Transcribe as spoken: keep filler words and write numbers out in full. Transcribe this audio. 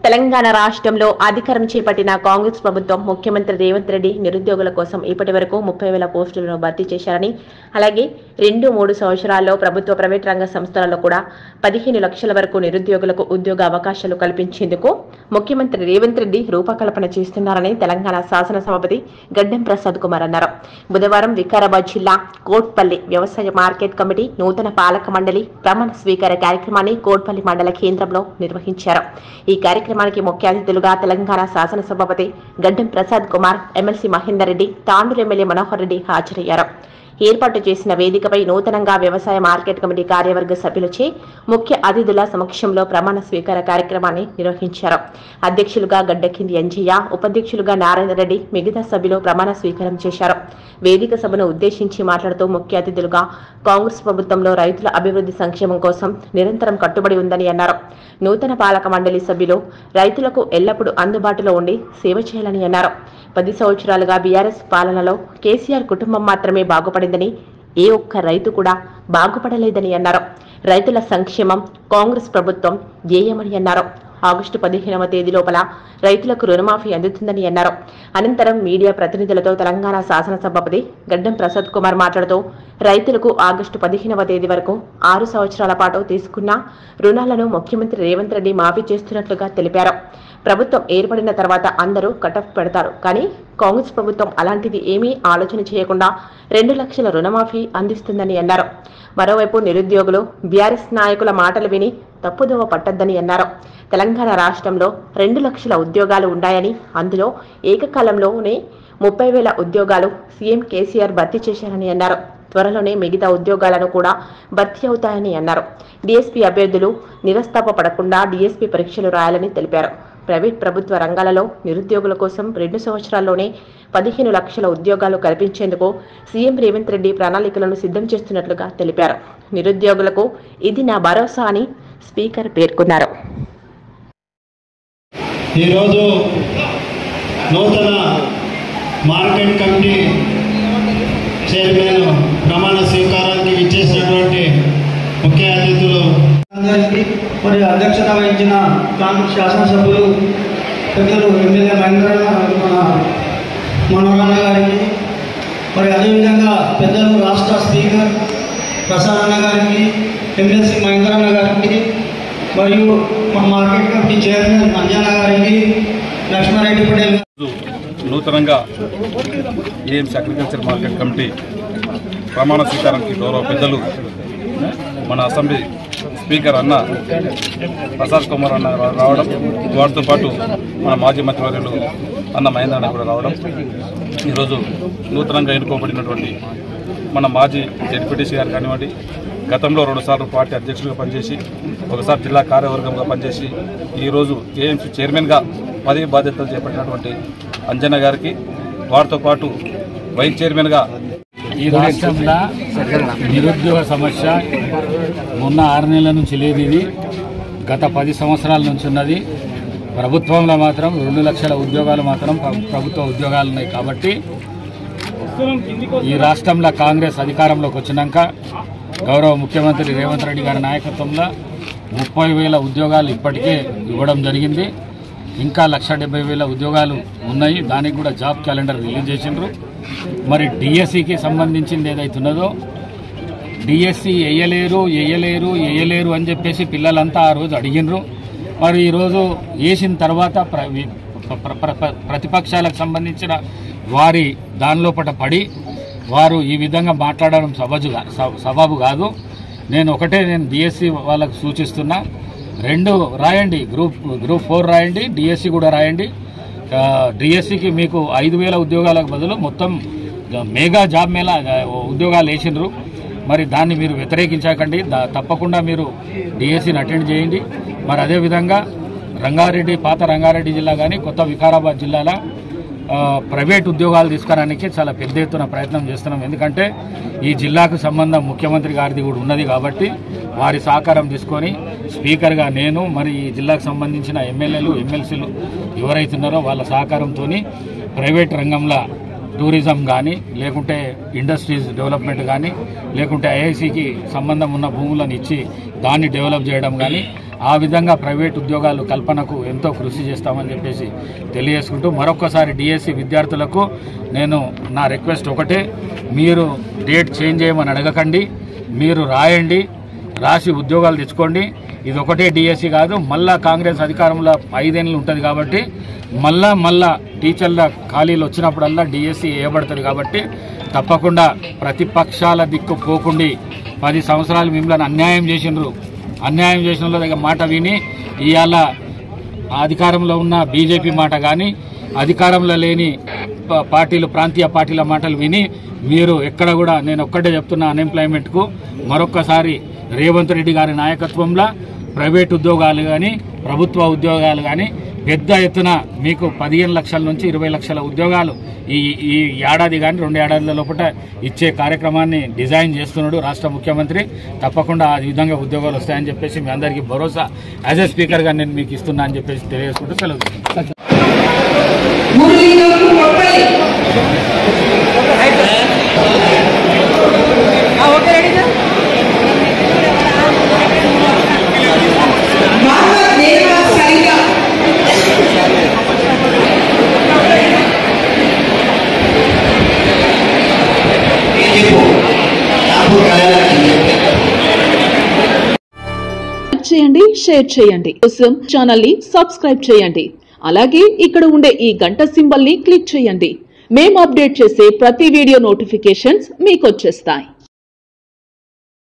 తెలంగాణ రాష్ట్రంలో అధికారం చేపట్టిన కాంగ్రెస్ ప్రభుత్వం ముఖ్యమంత్రి రేవంత్ రెడ్డి నిరుద్యోగుల కోసం ఇప్పటి వరకు ముప్పై వేల పోస్టులను భర్తీ చేశారని, అలాగే రెండు మూడు సంవత్సరాల్లో ప్రభుత్వ ప్రైవేట్ రంగ సంస్థలలో కూడా పదిహేను లక్షల వరకు నిరుద్యోగులకు ఉద్యోగ అవకాశాలు కల్పించేందుకు ముఖ్యమంత్రి రేవంత్ రెడ్డి రూపకల్పన చేస్తున్నారని తెలంగాణ శాసనసభాపతి గడ్డెం ప్రసాద్ కుమార్ అన్నారు. బుధవారం వికారాబాద్ జిల్లా కోట్పల్లి వ్యవసాయ మార్కెట్ కమిటీ నూతన పాలక మండలి ప్రమాణ స్వీకార కార్యక్రమాన్ని కోట్పల్లి మండల కేంద్రంలో నిర్వహించారు. ఈ కార్యక్రమానికి ముఖ్య అతిథులుగా తెలంగాణ శాసనసభాపతి గడ్డెం ప్రసాద్ కుమార్, ఎమ్మెల్సీ మహేందర్ రెడ్డి, తాండూరు ఎమ్మెల్యే మనోహర్ రెడ్డి హాజరయ్యారు. ఏర్పాటు చేసిన వేదికపై నూతనంగా వ్యవసాయ మార్కెట్ కమిటీ కార్యవర్గ సభ్యులచే ముఖ్య అతిథుల సమక్షంలో ప్రమాణ స్వీకార కార్యక్రమాన్ని నిర్వహించారు. అధ్యక్షులుగా గడ్డకింది అంజయ్య, ఉపాధ్యక్షులుగా నారాయణ రెడ్డి, మిగతా సభ్యులు ప్రమాణ స్వీకారం చేశారు. వేదిక సభను ఉద్దేశించి మాట్లాడుతూ ముఖ్య అతిథులుగా కాంగ్రెస్ ప్రభుత్వంలో రైతుల అభివృద్ధి సంక్షేమం కోసం నిరంతరం కట్టుబడి ఉందని అన్నారు. నూతన పాలక మండలి సభ్యులు రైతులకు ఎల్లప్పుడూ అందుబాటులో ఉండి సేవ చేయాలని అన్నారు. పది సంవత్సరాలుగా బీఆర్ఎస్ పాలనలో కేసీఆర్ కుటుంబం మాత్రమే బాగుపడిందని, ఏ ఒక్క రైతు కూడా బాగుపడలేదని అన్నారు. రైతుల సంక్షేమం కాంగ్రెస్ ప్రభుత్వం ధ్యేయమని అన్నారు. ఆగస్టు పదిహేనవ తేదీ లోపల రైతులకు రుణమాఫీ అందుతుందని అన్నారు. అనంతరం మీడియా ప్రతినిధులతో తెలంగాణ శాసనసభాపతి గడ్డెం ప్రసాద్ కుమార్ మాట్లాడుతూ రైతులకు ఆగస్టు పదిహేనవ తేదీ వరకు ఆరు సంవత్సరాల పాటు తీసుకున్న రుణాలను ముఖ్యమంత్రి రేవంత్ రెడ్డి మాఫీ చేస్తున్నట్లుగా తెలిపారు. ప్రభుత్వం ఏర్పడిన తర్వాత అందరూ కటఫ్ పెడతారు, కానీ కాంగ్రెస్ ప్రభుత్వం అలాంటిది ఏమీ ఆలోచన చేయకుండా రెండు లక్షల రుణమాఫీ అందిస్తుందని అన్నారు. మరోవైపు నిరుద్యోగులు బీఆర్ఎస్ నాయకుల మాటలు విని తప్పుదోవ పట్టద్దని అన్నారు. తెలంగాణ రాష్ట్రంలో రెండు లక్షల ఉద్యోగాలు ఉన్నాయని, అందులో ఏకకాలంలోనే ముప్పై వేల ఉద్యోగాలు సీఎం కేసీఆర్ భర్తీ చేశారని అన్నారు. త్వరలోనే మిగతా ఉద్యోగాలను కూడా భర్తీ అవుతాయని అన్నారు. డీఎస్పీ అభ్యర్థులు నిరస్తాప పడకుండా డీఎస్పీ పరీక్షలు రాయాలని తెలిపారు. ప్రైవేట్ ప్రభుత్వ రంగాలలో నిరుద్యోగుల కోసం రెండు సంవత్సరాల్లోనే పదిహేను లక్షల ఉద్యోగాలు కల్పించేందుకు సీఎం రేవంత్ రెడ్డి ప్రణాళికలను సిద్ధం చేస్తున్నట్లుగా తెలిపారు. నిరుద్యోగులకు ఇది నా భరోసా అని స్పీకర్ పేర్కొన్నారు. ఈరోజు నూతన మార్కెట్ కమిటీ చైర్మన్ ప్రమాణ స్వీకారానికి ఇచ్చేసినటువంటి ముఖ్య అతిథులు అందరికీ మరియు అధ్యక్షత వహించిన కాంగ్రెస్ శాసనసభ్యులు పెద్దలు ఎమ్మెల్యే మహేందర్ మన మనోహరన్న గారికి, మరి అదేవిధంగా పెద్దలు రాష్ట్ర స్పీకర్ ప్రసాద్ అన్న గారికి, ఎమ్మెల్సీ మహేందర్ అన్న గారికి, మరియు మా మార్కెట్ కమిటీ చైర్మన్ అంజన్న గారికి, లక్ష్మారెడ్డి పటేల్. నూతనంగా ఏఎంసీ అగ్రికల్చర్ మార్కెట్ కమిటీ ప్రమాణ స్వీకారానికి గౌరవ పెద్దలు మన అసెంబ్లీ స్పీకర్ అన్న ప్రసాద్ కుమార్ అన్న రావడం, వారితో పాటు మన మాజీ మంత్రివర్యులు అన్న మహేందర్ అన్న కూడా రావడం, ఈరోజు నూతనంగా ఎన్నుకోబడినటువంటి మన మాజీ జెడ్పీటీసీ గారు కానివ్వండి, గతంలో రెండుసార్లు పార్టీ అధ్యక్షులుగా పనిచేసి ఒకసారి జిల్లా కార్యవర్గంగా పనిచేసి ఈరోజు ఏఎంసీ చైర్మన్గా పదవి బాధ్యతలు చేపట్టినటువంటి అంజన్న గారికి, వారితో పాటు వైస్ చైర్మన్గా ఈ రాష్ట్రంలో నిరుద్యోగ సమస్య మొన్న ఆరు నెలల నుంచి లేదు, ఇది గత పది సంవత్సరాల నుంచి ఉన్నది. ప్రభుత్వంలో మాత్రం రెండు లక్షల ఉద్యోగాలు మాత్రం ప్రభుత్వ ఉద్యోగాలు ఉన్నాయి. కాబట్టి ఈ రాష్ట్రంలో కాంగ్రెస్ అధికారంలోకి వచ్చినాక గౌరవ ముఖ్యమంత్రి రేవంత్ రెడ్డి గారి నాయకత్వంలో ముప్పై వేల ఉద్యోగాలు ఇప్పటికే ఇవ్వడం జరిగింది. ఇంకా లక్ష డెబ్బై వేల ఉద్యోగాలు ఉన్నాయి. దానికి కూడా జాబ్ క్యాలెండర్ రిలీజ్ చేసిండ్రు. మరి డిఎస్సికి సంబంధించింది ఏదైతున్నదో డిఎస్సి వేయలేరు వేయలేరు వేయలేరు అని చెప్పేసి పిల్లలంతా ఆ రోజు అడిగినరు. మరి ఈరోజు వేసిన తర్వాత ప్రతిపక్షాలకు సంబంధించిన వారి దానిలోపట పడి వారు ఈ విధంగా మాట్లాడడం సబజుగా సబబు కాదు. నేను ఒకటే నేను డిఎస్సి వాళ్ళకు సూచిస్తున్నా, రెండు రాయండి, గ్రూప్ గ్రూప్ ఫోర్ రాయండి, డిఎస్సి కూడా రాయండి. డిఎస్సికి మీకు ఐదు వేల ఉద్యోగాలకు బదులు మొత్తం మెగా జాబ్ మేళ ఉద్యోగాలు వేసిండ్రు. మరి దాన్ని మీరు వ్యతిరేకించకండి, తప్పకుండా మీరు డిఎస్సిని అటెండ్ చేయండి. మరి అదేవిధంగా రంగారెడ్డి, పాత రంగారెడ్డి జిల్లా కానీ కొత్త వికారాబాద్ జిల్లాలో ప్రైవేట్ ఉద్యోగాలు తీసుకురావడానికి చాలా పెద్ద ఎత్తున ప్రయత్నం చేస్తున్నాం. ఎందుకంటే ఈ జిల్లాకు సంబంధం ముఖ్యమంత్రి గారిది కూడా ఉన్నది. కాబట్టి వారి సహకారం తీసుకొని స్పీకర్గా నేను, మరి ఈ జిల్లాకు సంబంధించిన ఎమ్మెల్యేలు ఎమ్మెల్సీలు ఎవరైతున్నారో వాళ్ళ సహకారంతో ప్రైవేట్ రంగంలో టూరిజం కానీ, లేకుంటే ఇండస్ట్రీస్ డెవలప్మెంట్ కానీ, లేకుంటే ఐఐసికి సంబంధం ఉన్న భూములను ఇచ్చి దాన్ని డెవలప్ చేయడం కానీ, ఆ విధంగా ప్రైవేట్ ఉద్యోగాలు కల్పనకు ఎంతో కృషి చేస్తామని చెప్పేసి తెలియజేసుకుంటూ మరొకసారి డిఎస్సి విద్యార్థులకు నేను నా రిక్వెస్ట్ ఒకటే, మీరు డేట్ చేంజ్ చేయమని అడగకండి, మీరు రాయండి, రాసి ఉద్యోగాలు తెచ్చుకోండి. ఇది ఒకటే డిఎస్సి కాదు, మళ్ళా కాంగ్రెస్ అధికారంలో ఐదేళ్ళు ఉంటుంది కాబట్టి మళ్ళా మళ్ళా టీచర్ల ఖాళీలు వచ్చినప్పుడల్లా డిఎస్సి వేయబడుతుంది కాబట్టి తప్పకుండా ప్రతిపక్షాల దిక్కు పోకుండి పది సంవత్సరాలు మిమ్మల్ని అన్యాయం చేసినారు, అన్యాయం చేసిన వాళ్ళ దగ్గర మాట విని ఇవాళ అధికారంలో ఉన్న బీజేపీ మాట కానీ అధికారంలో లేని పార్టీలు ప్రాంతీయ పార్టీల మాటలు విని మీరు ఎక్కడ కూడా నేను ఒక్కటే చెప్తున్నా, అన్ఎంప్లాయ్మెంట్కు మరొక్కసారి రేవంత్ రెడ్డి గారి నాయకత్వంలో ప్రైవేట్ ఉద్యోగాలు కానీ ప్రభుత్వ ఉద్యోగాలు కానీ పెద్ద ఎత్తున మీకు పదిహేను లక్షల నుంచి ఇరవై లక్షల ఉద్యోగాలు ఈ ఈ ఏడాది కానీ రెండు ఏడాదిల లోపల ఇచ్చే కార్యక్రమాన్ని డిజైన్ చేస్తున్నాడు రాష్ట్ర ముఖ్యమంత్రి. తప్పకుండా ఆ విధంగా ఉద్యోగాలు వస్తాయని చెప్పేసి మీ అందరికీ భరోసా యాజ్ ఏ స్పీకర్గా నేను మీకు ఇస్తున్నా అని చెప్పేసి తెలియజేసుకుంటూ సెలవు. చేయండి, షేర్ చేయండి, కోసం ఛానల్ ని సబ్స్క్రైబ్ చేయండి. అలాగే ఇక్కడ ఉండే ఈ గంట సింబల్ ని క్లిక్ చేయండి. మేము అప్డేట్ చేసే ప్రతి వీడియో నోటిఫికేషన్స్ మీకు వచ్చేస్తాయి.